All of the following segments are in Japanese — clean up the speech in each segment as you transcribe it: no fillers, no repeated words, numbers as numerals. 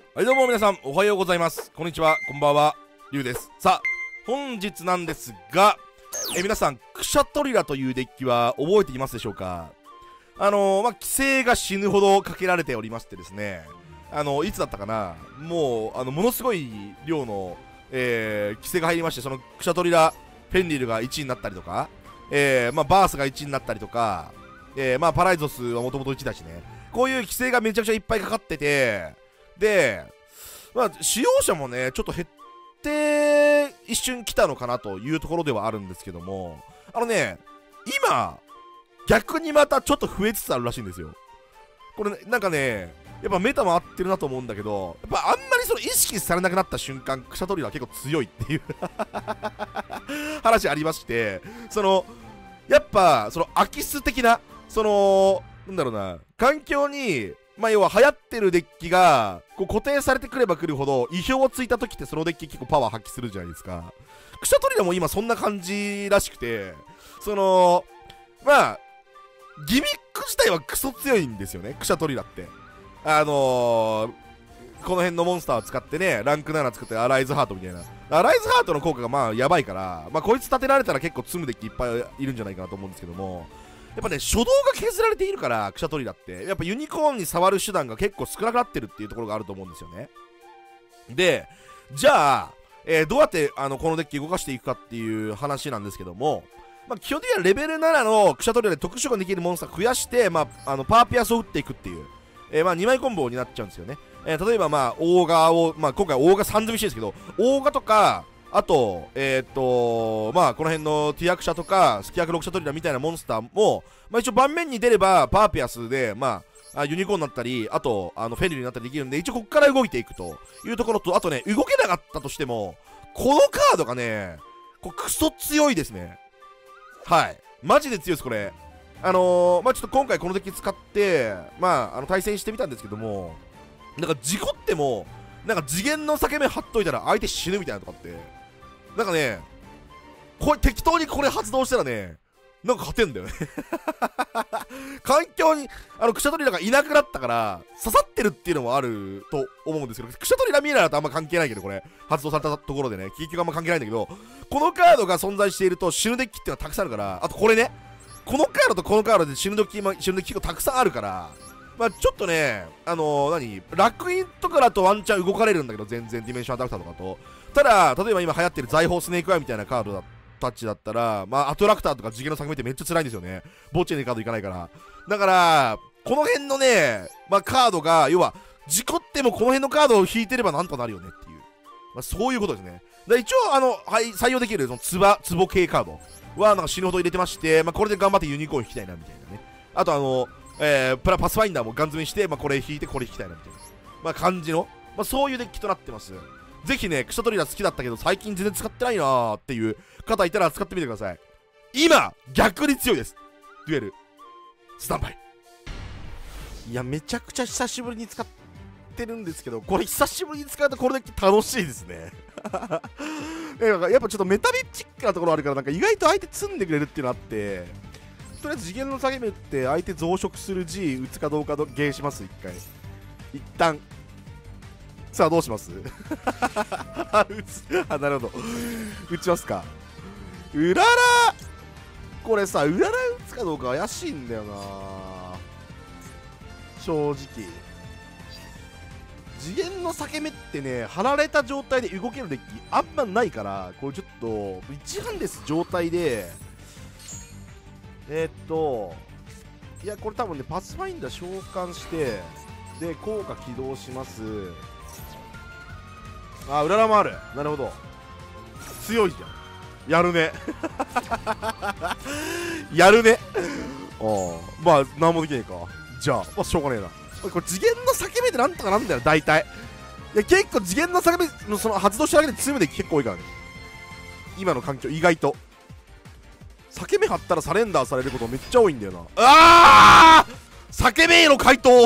はい、どうも皆さんおはようございます。こんにちは、こんばんは、りゅうです。さあ、本日なんですが、皆さん、クシャトリラというデッキは覚えていますでしょうか？規制が死ぬほどかけられておりましてですね、いつだったかな、もう、ものすごい量の、規制が入りまして、そのクシャトリラ、フェンリルが1位になったりとか、バースが1位になったりとか、パライゾスはもともと1だしね、こういう規制がめちゃくちゃいっぱいかかってて、で、使用者もね、ちょっと減って一瞬来たのかなというところではあるんですけども、今、逆にまたちょっと増えつつあるらしいんですよ。これ、なんかね、やっぱメタも合ってるなと思うんだけど、やっぱあんまりその意識されなくなった瞬間、クシャトリラは結構強いっていう話ありまして、やっぱ、アキス的な、なんだろうな、環境に、要は流行ってるデッキがこう固定されてくればくるほど意表をついた時ってそのデッキ結構パワー発揮するじゃないですか。クシャトリラも今そんな感じらしくて、ギミック自体はクソ強いんですよね、クシャトリラって。この辺のモンスターを使ってね、ランク7作ってアライズハートみたいな。アライズハートの効果がやばいから、こいつ立てられたら結構積むデッキいっぱいいるんじゃないかなと思うんですけども、やっぱね、初動が削られているから、クシャトリラって、やっぱユニコーンに触る手段が結構少なくなってるっていうところがあると思うんですよね。で、じゃあ、どうやってこのデッキ動かしていくかっていう話なんですけども、基本的にはレベル7のクシャトリラで特殊ができるモンスター増やして、パーピアスを打っていくっていう、2枚コンボになっちゃうんですよね。例えば、オーガを、今回オーガ3積みしてるんですけど、オーガとか、あと、この辺のティアクシャとか、スキアクロクシャトリラみたいなモンスターも、一応盤面に出れば、パーピアスで、ユニコーンになったり、あと、フェンリルになったりできるんで、一応ここから動いていくというところと、あとね、動けなかったとしても、このカードがね、クソ強いですね。はい。マジで強いです、これ。ちょっと今回このデッキ使って、対戦してみたんですけども、なんか事故っても、なんか次元の裂け目貼っといたら相手死ぬみたいなとかって、なんかね、これ適当にこれ発動したらね、なんか勝てんだよね環境に、クシャトリラがいなくなったから、刺さってるっていうのもあると思うんですけど、クシャトリラミイラだとあんま関係ないけど、これ、発動されたところでね、結局あんま関係ないんだけど、このカードが存在していると死ぬデッキっていうのはたくさんあるから、あとこれね、このカードとこのカードで死ぬデッキ結構たくさんあるから、ちょっとね、楽園とかだとワンチャン動かれるんだけど、全然ディメンションアタクターとかと。ただ、例えば今流行ってる財宝スネークアイみたいなカードタッチだったら、アトラクターとか次元の作品ってめっちゃ辛いんですよね。墓地にカードいかないから。だから、この辺のね、カードが、要は、事故ってもこの辺のカードを引いてればなんとかなるよねっていう。そういうことですね。一応、採用できる、ツボ系カードは、なんか死ぬほど入れてまして、これで頑張ってユニコーン引きたいな、みたいなね。あと、パスファインダーもガン積みして、これ引いてこれ引きたいなみたいな、感じの、そういうデッキとなってます。ぜひね、クシャトリラ好きだったけど最近全然使ってないなーっていう方いたら使ってみてください。今逆に強いです。デュエルスタンバイ。いや、めちゃくちゃ久しぶりに使ってるんですけど、これ久しぶりに使うとこれだけ楽しいですねやっぱちょっとメタリッチックなところあるから、なんか意外と相手積んでくれるっていうのあって、とりあえず次元の下げ目って相手増殖する G 打つかどうかゲーします。一旦さあどうしますなるほど打ちますか。うららこれさ、うらら打つかどうか怪しいんだよな正直。次元の裂け目ってね、貼られた状態で動けるデッキあんまないから、これちょっと一番です状態でいや、これ多分ね、パスファインダー召喚して、で、効果起動します。うららもある。なるほど。強いじゃん。やるね。やるね。なんもできねえか。じゃあ、しょうがねえな。これ次元の裂け目でなんとかなんだよ、大体。いや、結構次元の裂け目の発動しただけで積むで結構多いからね。今の環境、意外と。裂け目張ったらサレンダーされることめっちゃ多いんだよな。裂け目への回答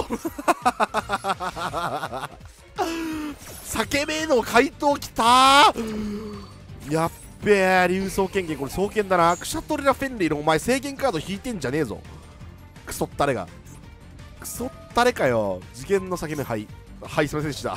裂け目への回答きたー。やっべえ、竜装権限、これ双剣だな。クシャトリラフェンリル、お前制限カード引いてんじゃねえぞ。クソったれが。クソったれかよ。次元の裂け目、はい。 はい、すみませんでした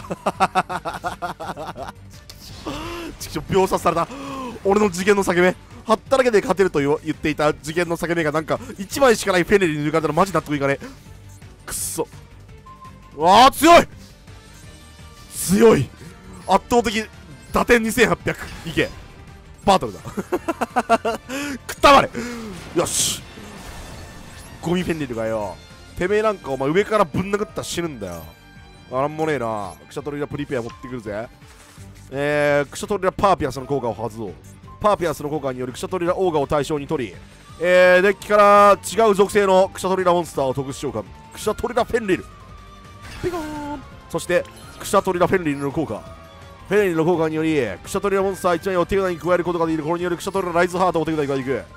ちくしょう、秒殺された。俺の次元の裂け目、貼っただけで勝てると言っていた次元の裂け目がなんか1枚しかないフェネリに抜かれたらマジ納得いかねえ。くっそ。わあ、強い強い、圧倒的打点2800。いけ、バトルだくったまれ。よし、ゴミフェンリルがよ、てめえなんかお前上からぶん殴ったら死ぬんだよ。なんもねえな。クシャトリラプリペア持ってくるぜ。クシャトリラパーピアスの効果を発動。パーピアスの効果によるクシャトリラオーガを対象に取り、デッキから違う属性のクシャトリラモンスターを特殊召喚。クシャトリラフェンリルピコーン。そしてクシャトリラフェンリルの効果。フェンリルの効果によりクシャトリラモンスター1枚を手札に加えることができる。これによるクシャトリラライズハートを手札に加えていく。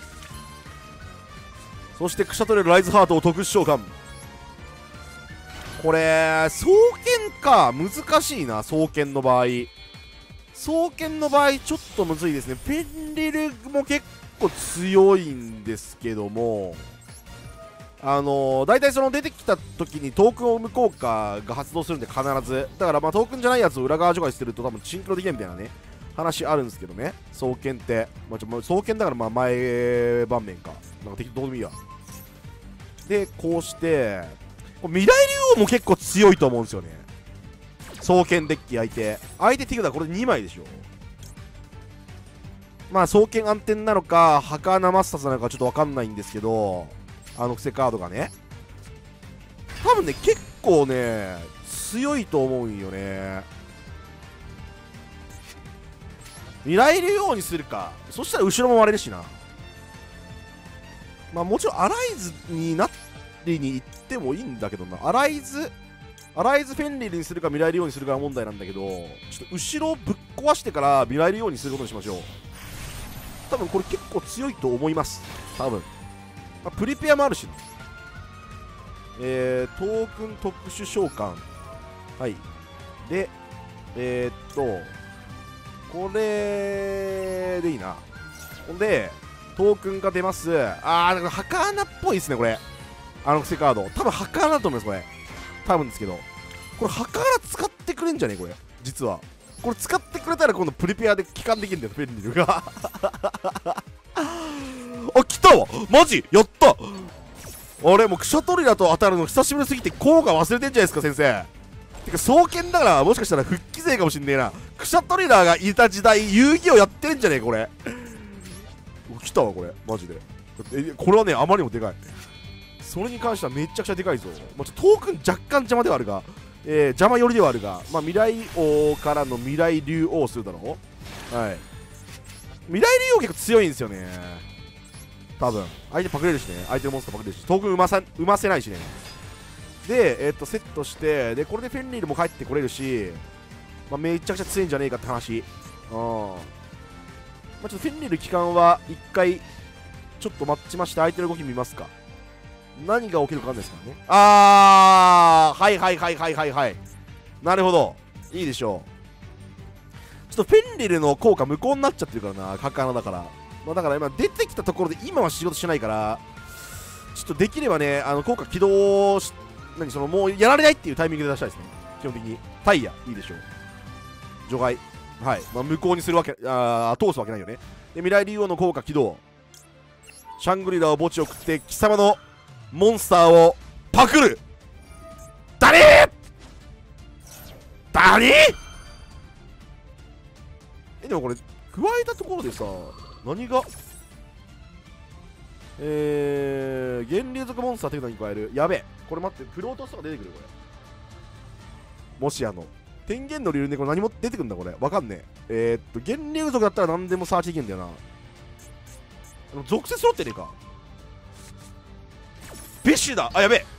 そしてクシャトリラライズハートを特殊召喚。これ双剣か、難しいな。双剣の場合ちょっとむずいですね。フェンリルも結構強いんですけども、大体その出てきた時にトークンを生む効果が発動するんで、必ずだからまあトークンじゃないやつを裏側除外してると多分シンクロできないみたいなね話あるんですけどね。双剣って、双剣だからまあ前盤面かなんか適当でもいいや。でこうして未来竜王も結構強いと思うんですよね。双剣デッキ相手手札これ2枚でしょ。まあ双剣暗転なのか墓穴マスターズなのかちょっと分かんないんですけど、クセカードがね多分ね結構ね強いと思うんよね。未来竜王にするか。そしたら後ろも割れるしな。まあもちろんアライズになりに行ってもいいんだけどな。アライズフェンリルにするか未来竜王にするかが問題なんだけど、ちょっと後ろをぶっ壊してから未来竜王にすることにしましょう。多分これ結構強いと思います。多分、まあ、プリペアもあるしな。トークン特殊召喚。はい。でこれでいいな。ほんでトークンが出ます。だから墓穴っぽいですねこれ。クセカード多分墓穴だと思いますこれ。多分ですけど、これ墓穴使ってくれんじゃねこれ。実はこれ使ってくれたら今度プリペアで帰還できるんだよフェンリルがあ、来たわマジやった。俺もうクシャトリラと当たるの久しぶりすぎて効果忘れてんじゃないですか先生。てか双剣だからもしかしたら復帰勢かもしんねえな。クシャトリラがいた時代遊戯王やってるんじゃねえこれ来たわこれマジで。これはねあまりにもでかい。それに関してはめちゃくちゃでかいぞ。トークン若干邪魔ではあるが、邪魔寄りではあるが、まあ、未来王からの未来竜王するだろう。はい、未来竜王結構強いんですよね多分。相手パクれるしね、相手のモンスターパクれるし、トークン生ませないしね。でセットして、でこれでフェンリルも帰ってこれるし、まあ、めちゃくちゃ強いんじゃねえかって話。ちょっとフェンリル期間は1回ちょっと待ちまして、相手の動き見ますか。何が起きるかわかんないですからね。はい。なるほど、いいでしょう。ちょっとフェンリルの効果無効になっちゃってるからな、墓穴だから。まあ、だから今出てきたところで今は仕事しないから、ちょっとできればね効果起動し、もうやられないっていうタイミングで出したいですね。基本的にタイヤいいでしょう。除外、はい、まあ、無効にするわけ、通すわけないよね。で未来竜王の効果起動。シャングリラを墓地を食って貴様のモンスターをパクる。誰でもこれ加えたところでさ、何が源流族モンスター手札に加える。やべえ、これ待って、フロートスとか出てくるこれ。もし天元の理由でこれ何も出てくるんだこれ。わかんねえ。源流族だったら何でもサーチできるんだよな。属性揃ってねえか。ビッシュだ。やべえ、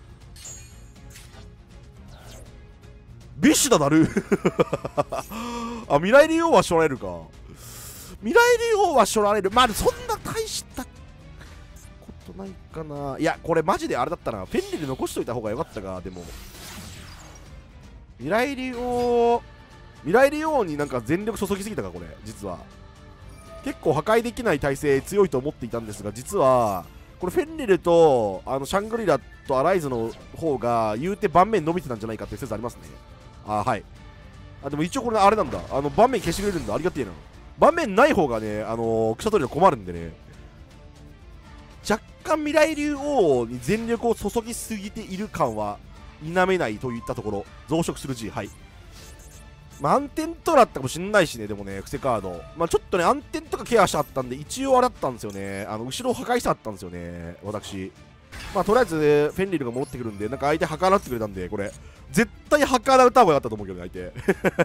ビッシュだなる未来竜王はしょられるか。未来竜王はしょられる。まあそんな大したことないかな。いやこれマジであれだったな、フェンリル残しといた方がよかったか。でも未来竜王になんか全力注ぎすぎたかこれ。実は結構破壊できない耐性強いと思っていたんですが、実はこれフェンリルとシャングリラとアライズの方が言うて盤面伸びてたんじゃないかっていう説ありますね。はい。でも一応これあれなんだ、盤面消してくれるんだ。ありがてえな。盤面ない方がね、草取りの困るんでね、若干未来竜王に全力を注ぎすぎている感は否めないといったところ。増殖する G。 はい。暗転とだったかもしんないしね。でもね、伏せカード、ちょっとね暗転とかケアしちゃったんで、一応あれだったんですよね。後ろを破壊しちゃったんですよね、私。とりあえず、フェンリルが戻ってくるんで、なんか相手計らってくれたんで、これ絶対計らうた方がよかったと思うけどね、相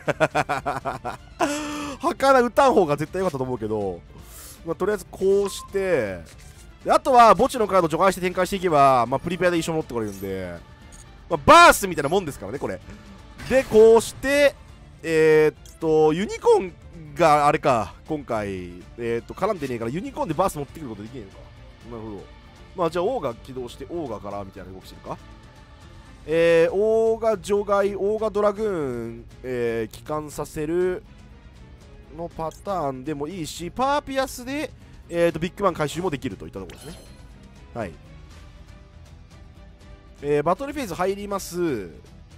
手計らうたん方が絶対よかったと思うけど、とりあえずこうして、であとは墓地のカード除外して展開していけば、プリペアで一緒に持ってこれるんで、バースみたいなもんですからね、これで。こうしてユニコーンがあれか、今回絡んでねえから、ユニコーンでバース持ってくることできねえのか。なるほど。じゃあオーガ起動してオーガからみたいな動きしてるか。オーガ除外、オーガドラグーン、帰還させるのパターンでもいいし、パーピアスでビッグバン回収もできるといったところですね。はい。バトルフェーズ入ります。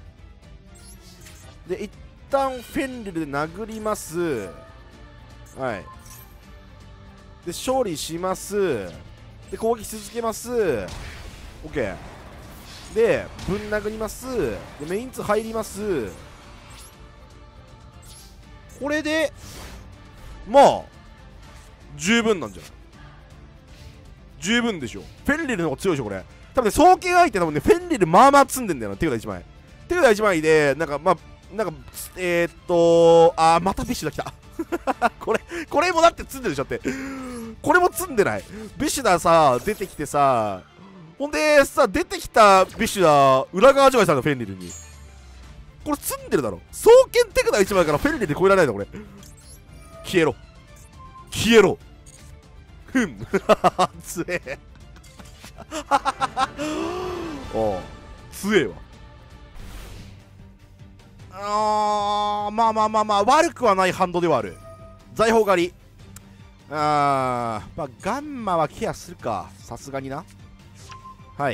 で一旦フェンリルで殴ります。はい。で勝利します。で攻撃続けます。 OK でぶん殴ります。でメイン2入ります。これで十分なんじゃない？十分でしょ。フェンリルの方が強いでしょこれ。多分ね、双剣相手多分ね、フェンリル積んでんだよな。手札1枚。手札1枚で、またビッシュだ来た。これもだって積んでるでしょって。これも積んでない。ビッシュださ、出てきてさ、ほんでさ、出てきたビッシュだ、裏側除外されたフェンリルに。これ積んでるだろ。双剣手札1枚からフェンリルで超えられないのこれ。消えろ。消えろ。ふん。つえ。おう強えわ。悪くはないハンドではある。財宝狩り。ガンマはケアするか、さすがにな。はい。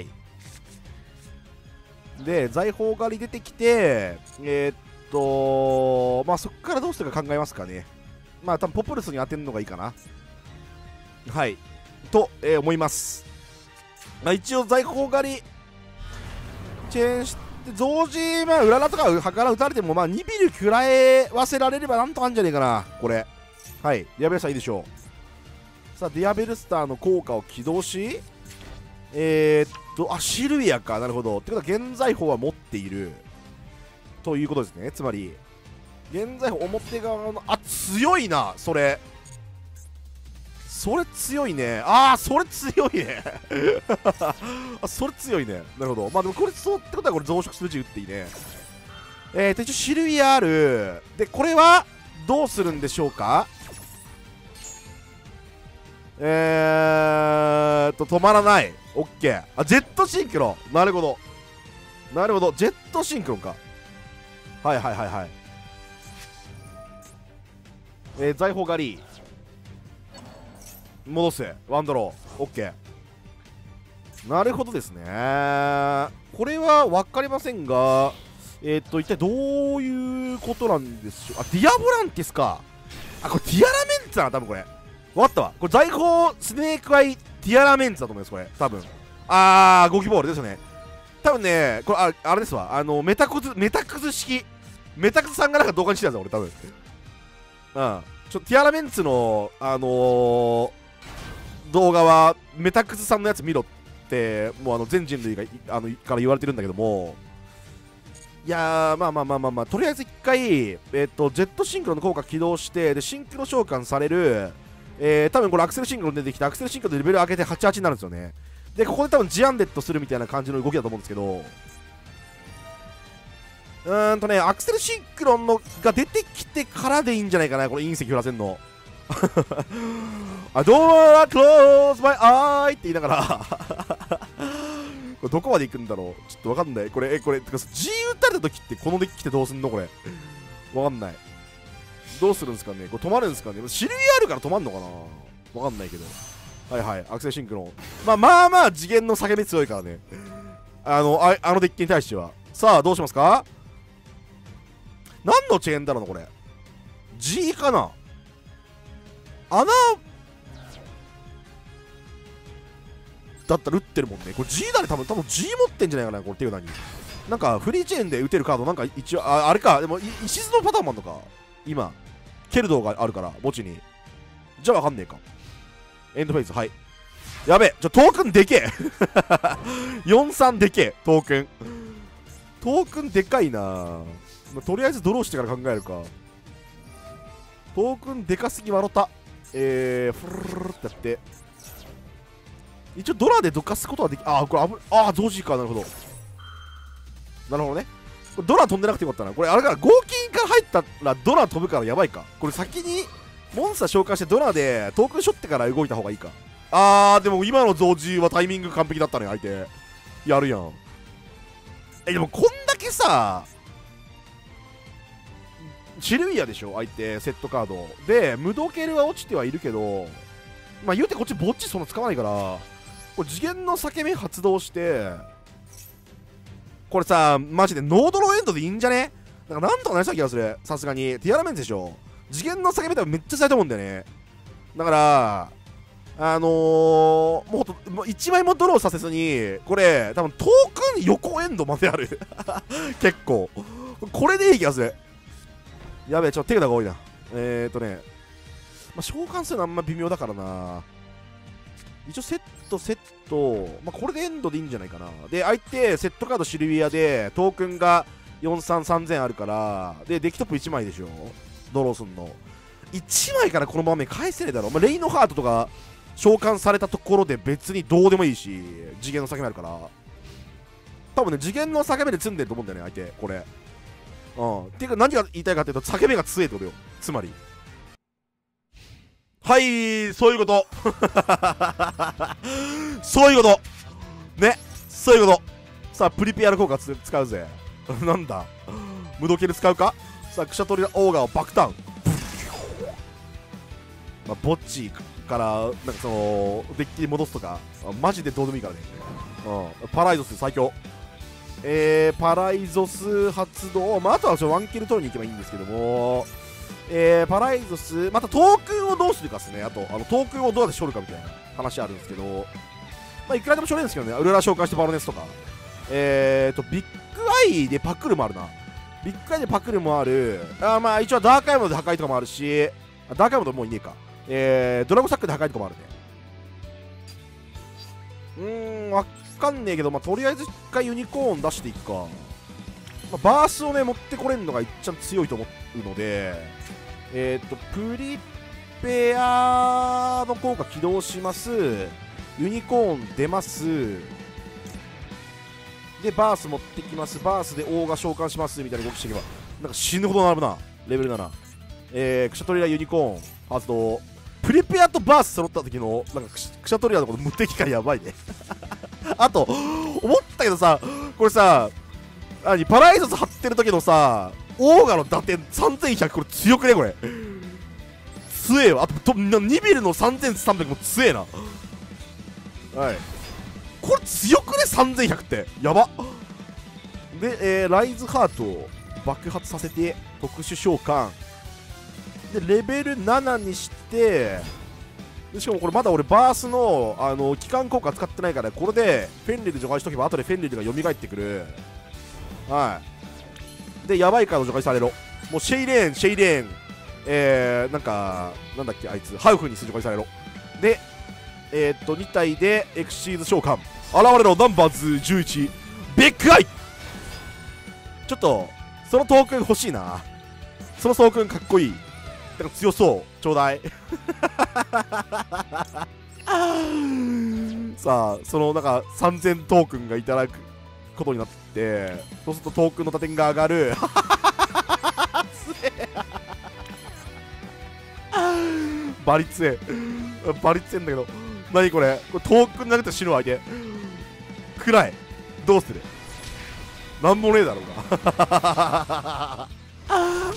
で財宝狩り出てきて、そっからどうするか考えますかね。多分ポプルスに当てるのがいいかな。はいと、思います。一応財宝狩りチェーンして増時、裏ラとかはから打たれても2ビル食らえわせられればなんとかあるんじゃねえかなこれ。はい。ディアベルスターいいでしょう。さあディアベルスターの効果を起動し、シルビアか。なるほど。ってことは現在法は持っているということですね。つまり現在法表側の強いな。それ強いね。それ強いね。それ強いね。なるほど。でもこれそうってことはこれ増殖する字打っていいね。一応シルビアある。でこれはどうするんでしょうか。止まらない。オッケー。ジェットシンクロ。なるほど。なるほど。ジェットシンクロンか。はい。財宝狩り戻せ。ワンドロー。オッケー。なるほどですね。これは分かりませんが、一体どういうことなんでしょう。ディアボランティスか。これディアラメンツだな、多分これ。分かったわ。これ財宝スネークアイディアラメンツだと思います、これ。多分。ゴキボールですよね。多分ね、これ、あれですわ。メタクズ式。メタクズさんがなんか動画にしてたんだ、俺、多分。ディアラメンツの、動画はメタクズさんのやつ見ろってもう全人類がから言われてるんだけども、いやーとりあえず一回ジェットシンクロの効果起動して、でシンクロ召喚される、多分これアクセルシンクロ出てきて、アクセルシンクロでレベル上げて88になるんですよね。でここで多分ジアンデッドするみたいな感じの動きだと思うんですけど、アクセルシンクロンのが出てきてからでいいんじゃないかな、これ隕石降らせんの。I don't wanna close my eye って言いながらこれどこまで行くんだろう、ちょっとわかんない。これてか G 打たれた時ってこのデッキってどうすんのこれ。わかんない。どうするんですかね。これ止まるんですかね。シルビアあるから止まんのかな、わかんないけど。 はいはい、アクセルシンクロン。まあ次元の叫び強いからね。あのデッキに対しては。さあ、どうしますか？何のチェーンだろうな、これ。G かな？穴だったら打ってるもんね。これ G だね、多分 G 持ってんじゃないかな、これっていう何。なんかフリーチェーンで打てるカード、なんか一応、あれか、でも石津のパターンもあんのか。今、ケルドがあるから、墓地に。じゃあわかんねえか。エンドフェイズ、はい。やべえ、トークンでけえ43でけえ、トークン。トークンでかいな。とりあえずドローしてから考えるか。トークンでかすぎ笑った。フルルルってやって。一応ドラでどかすことはでき、これゾジーか、なるほど。なるほどね。これドラ飛んでなくてよかったな。これあれから合金から入ったらドラ飛ぶからやばいか。これ先にモンスター召喚してドラでトークンしょってから動いた方がいいか。でも今のゾジーはタイミング完璧だったね、相手。やるやん。でもこんだけさ、シルビアでしょ、相手、セットカード。で、ムドケルは落ちてはいるけど、まあ言うてこっちぼっちそんな使わないから、これ次元の裂け目発動して、これさ、マジでノードローエンドでいいんじゃね？なんとかなりそうな気がする。さすがに。ティアラメンツでしょ。次元の裂け目多分めっちゃ強いと思うんだよね。だから、もう1枚もドローさせずに、これ、多分トークン横エンドまである。結構。これでいい気がする。やべえ、手札が多いな。召喚するのあんま微妙だからな。一応セット、これでエンドでいいんじゃないかな。で、相手、セットカードシルビアで、トークンが433000あるから、で、デッキトップ1枚でしょ。ドローすんの。1枚からこの場面返せねえだろ。レイノハートとか召喚されたところで別にどうでもいいし、次元の裂け目あるから。多分ね、次元の裂け目で積んでると思うんだよね、相手、これ。っていうか何が言いたいかっていうと、裂け目が強いってことよ。つまり。はい、そういうこと。そういうこと。ね、そういうこと。さあ、プリペアの効果使うぜ。なんだ、ムドケル使うか。さあ、クシャトリラオーガを爆弾。ボッチから、なんかその、デッキに戻すとか、マジでどうでもいいからね。パライゾス最強。パライゾス発動。あとはワンキル取りに行けばいいんですけども、パライゾス、またトークンをどうするかですね。あと、トークンをどうやって処理かみたいな話あるんですけど、いくらでも処理るんですけどね。ウルラ召喚してバロネスとか。ビッグアイでパクルもあるな。ビッグアイでパクルもある。一応ダークアイモンドで破壊とかもあるし、ダークアイモンドもういねえか。ドラゴンサックで破壊とかもあるね。わかんねえけど、とりあえず一回ユニコーン出していくか。バースをね、持ってこれるのが一番強いと思うので、プリペアの効果起動します。ユニコーン出ます。で、バース持ってきます。バースでオーガ召喚しますみたいな動きしていけば、なんか死ぬほど並ぶな。レベル7。クシャトリラユニコーン発動。プリペアとバース揃った時の、なんかクシャトリラのこの無敵感やばいね。あと、思ったけどさ、これさ、パライゾス張ってる時のさ、オーガの打点3100、これ強くねこれ。強えわ。あと、ニビルの3300も強えな。はい。これ強くね 3100 って。やば。で、ライズハートを爆発させて、特殊召喚。で、レベル7にして、でしかもこれまだ俺バースの、機関効果使ってないから、これでフェンリル除外しとけば後でフェンリルが蘇ってくる。はい。で、やばいカード除外されろ。もうシェイレーン、なんだっけ、あいつ、ハウフに除外されろ。で、2体でエクシーズ召喚。現れろ、ナンバーズ11。ビッグアイ。ちょっと、そのトークン欲しいな。そのトークンかっこいい。なんか強そう。ちょうだい。さあ、そのなんか3000トークンがいただくことになって、そうするとトークンの打点が上がる。バリ強え。バリ強えんだけど。何これ、トークン投げて死ぬ相手。暗い。どうする。なんもねえだろうが。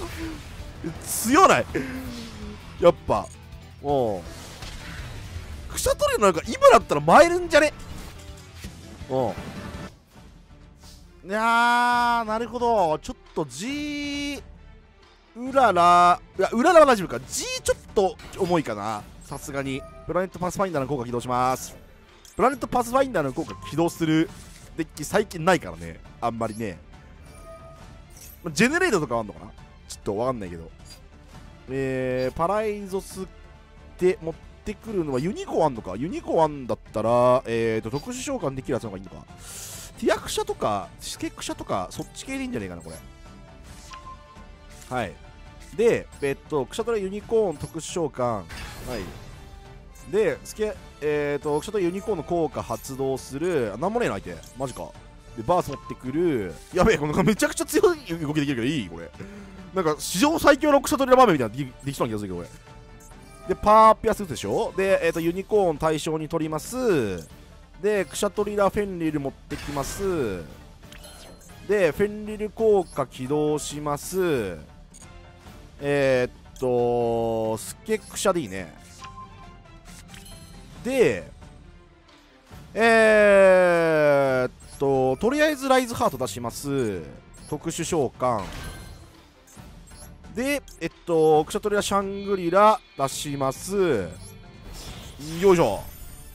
強ない。やっぱもうククシャトリラなんか今だったら参るんじゃね。うん。いやー、なるほど。ちょっと G うらら、いや、うららは大丈夫か。 G ちょっと重いかな、さすがに。プラネットパスファインダーの効果起動します。プラネットパスファインダーの効果起動するデッキ最近ないからね、あんまりね。ジェネレートとかあんのかな、ちょっとわかんないけど。パライゾスで持ってくるのはユニコーンあんのか。ユニコーンあんだったら、特殊召喚できるやつの方がいいのか。ティアクシャとかスケクシャとかそっち系でいいんじゃねえかなこれ。はい。でクシャトラユニコーン特殊召喚、はい。でクシャトラユニコーンの効果発動する。なんもねえな相手、マジか。でバース持ってくる。やべえ、このめちゃくちゃ強い動きできるけどいいこれ。なんか史上最強のクシャトリラ場面みたいなのできそうな気がするけどこれ。でパーピアス打つでしょ。でユニコーン対象に取ります。でクシャトリラフェンリル持ってきます。でフェンリル効果起動します。スケクシャでいいね。でとりあえずライズハート出します。特殊召喚でクシャトリラシャングリラ出します。よいしょ。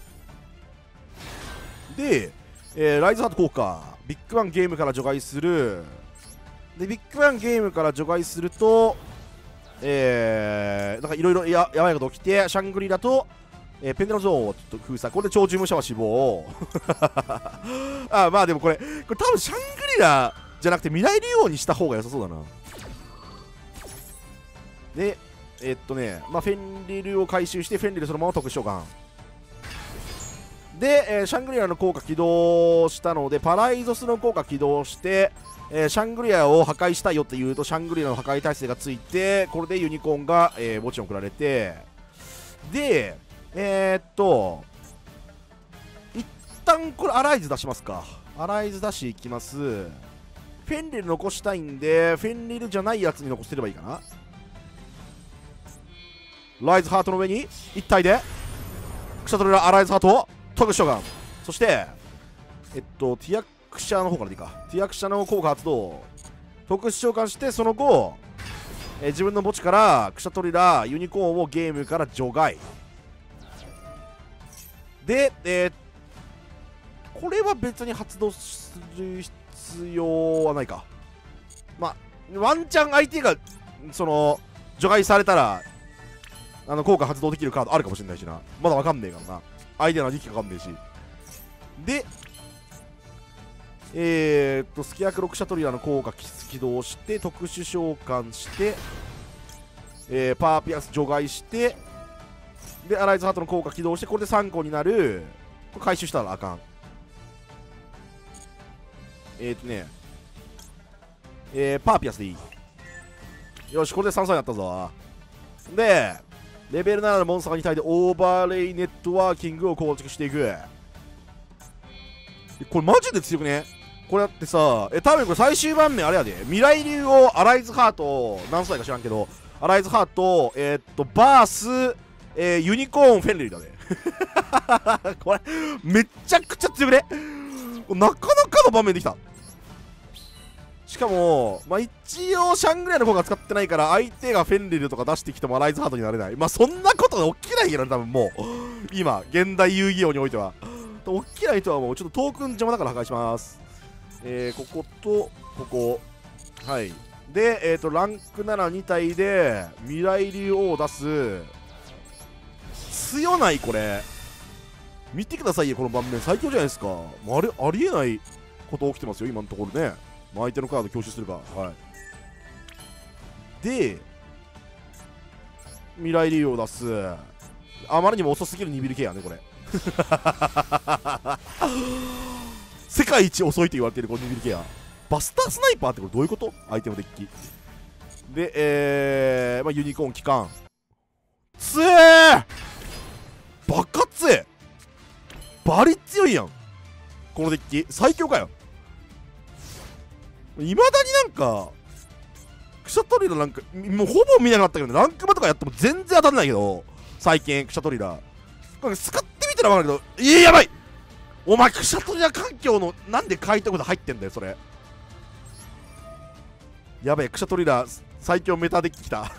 で、ライズハート効果ビッグバンゲームから除外する。でビッグバンゲームから除外するとなんかいろいろやばいこと起きて、シャングリラと、ペンデラゾーンをちょっと封鎖。これで超重武者は死亡。あ、まあでもこれ多分シャングリラじゃなくて未来竜王にした方が良さそうだな。でまあフェンリルを回収して、フェンリルそのまま特殊召喚で、シャングリラの効果起動したのでパライゾスの効果起動して、シャングリラを破壊したいよって言うと、シャングリラの破壊耐性がついて、これでユニコーンが、墓地に送られて、で一旦これアライズ出しますか。アライズ出しいきます。フェンリル残したいんで、フェンリルじゃないやつに残してればいいかな。ライズハートの上に一体でクシャトリラアライズハート特殊召喚、そしてティアクシャの方からでいいか。ティアクシャの効果発動、特殊召喚して、その後、自分の墓地からクシャトリラユニコーンをゲームから除外で、これは別に発動する必要はないか。まあワンチャン相手がその除外されたら効果発動できるカードあるかもしれないしな。まだわかんねえからな、相手の時期かわかんねえし。でスキアクロクシャトリラの効果起動して、特殊召喚して、パーピアス除外して、でアライズハートの効果起動して、これで3個になる。これ回収したらあかん。パーピアスでいい。よし、これで3歳になったぞ。でレベル7のモンスターに対してオーバーレイネットワーキングを構築していく。これマジで強くね。これだってさ、多分これ最終盤面あれやで、未来流をアライズハート何歳か知らんけど、アライズハートバース、ユニコーンフェンリルだね。これめっちゃくちゃ強くね。なかなかの場面できた。しかもまあ一応シャングリラの方が使ってないから、相手がフェンリルとか出してきてもアライズハートになれない。まあそんなこと起きないけどね、多分もう今現代遊戯王においては起きない人はもうちょっとトークン邪魔だから破壊します。こことここ、はい。でランク72体で未来竜王を出す。強ないこれ。見てくださいよ、この盤面最強じゃないですか。ありえないこと起きてますよ今のところね。相手のカード強襲するか。はい。で未来竜王を出す。あまりにも遅すぎるニビルケアねこれ。世界一遅いと言われているこのニビルケア。バスタースナイパーってこれどういうこと？相手のデッキでまあ、ユニコーン機関つえバカつえバリ強いやんこのデッキ。最強かよ。いまだになんかクシャトリラなんかもうほぼ見なかったけどね、ランクマとかやっても全然当たんないけど最近クシャトリラなんか使ってってのは分かるけど、やばい。お前クシャトリラ環境のなんで開拓で入ってんだよそれ。やべえ、クシャトリラ最強メタデッキきた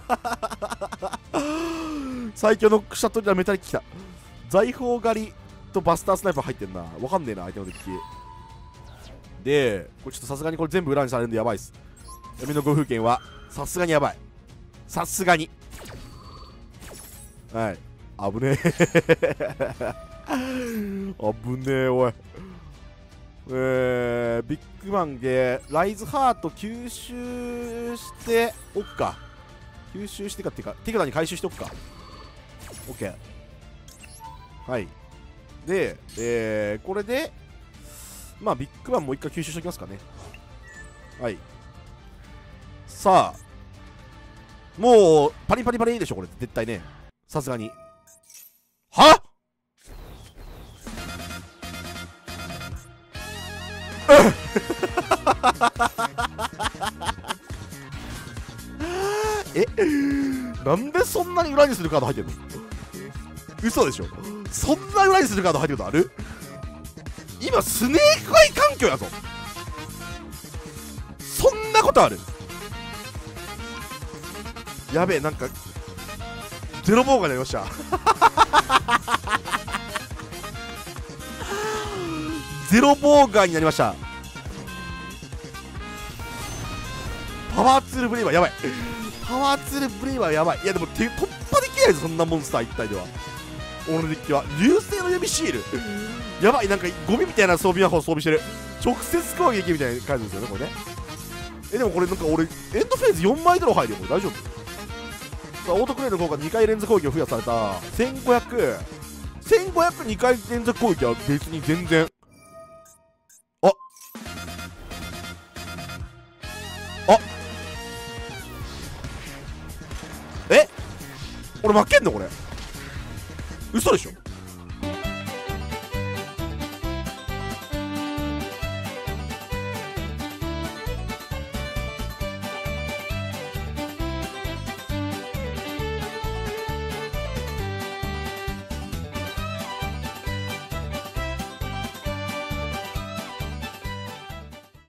最強のクシャトリラメタデッキきた。財宝狩りとバスタースナイパー入ってんな。わかんねえな相手のデッキで。これちょっとさすがにこれ全部裏にされるんでやばいっす。闇の暴風剣はさすがにやばい。さすがにはい、危ねえ危ねえおい。ビッグバンでライズハート吸収しておくか。吸収してかっていうか手札に回収しておくか。 OK。 はい。で、これでまあビッグバンもう一回吸収しておきますかね。はい。さあもうパリパリパリでしょこれ絶対ね。さすがにはなんでそんなに裏にするカード入ってんの。嘘でしょ。そんな裏にするカード入ってることある。今スネークアイ環境やぞ。そんなことある。やべえ、なんかゼロボーガーになりましたゼロボーガーになりました。パワーツールブレイバーやばい。パワーツールブレイバーやばい。いやでも突破できないぞそんなモンスター一体では。俺のデッキは流星の指シールやばい。なんかゴミみたいな装備魔法装備してる。直接攻撃みたいな感じですよねこれね。でもこれなんか俺エンドフェーズ4枚ドロー入るよこれ大丈夫。さあオートクレーの効果2回連続攻撃を付与された。1502回連続攻撃は別に全然。俺負けんのこれ。嘘でしょ。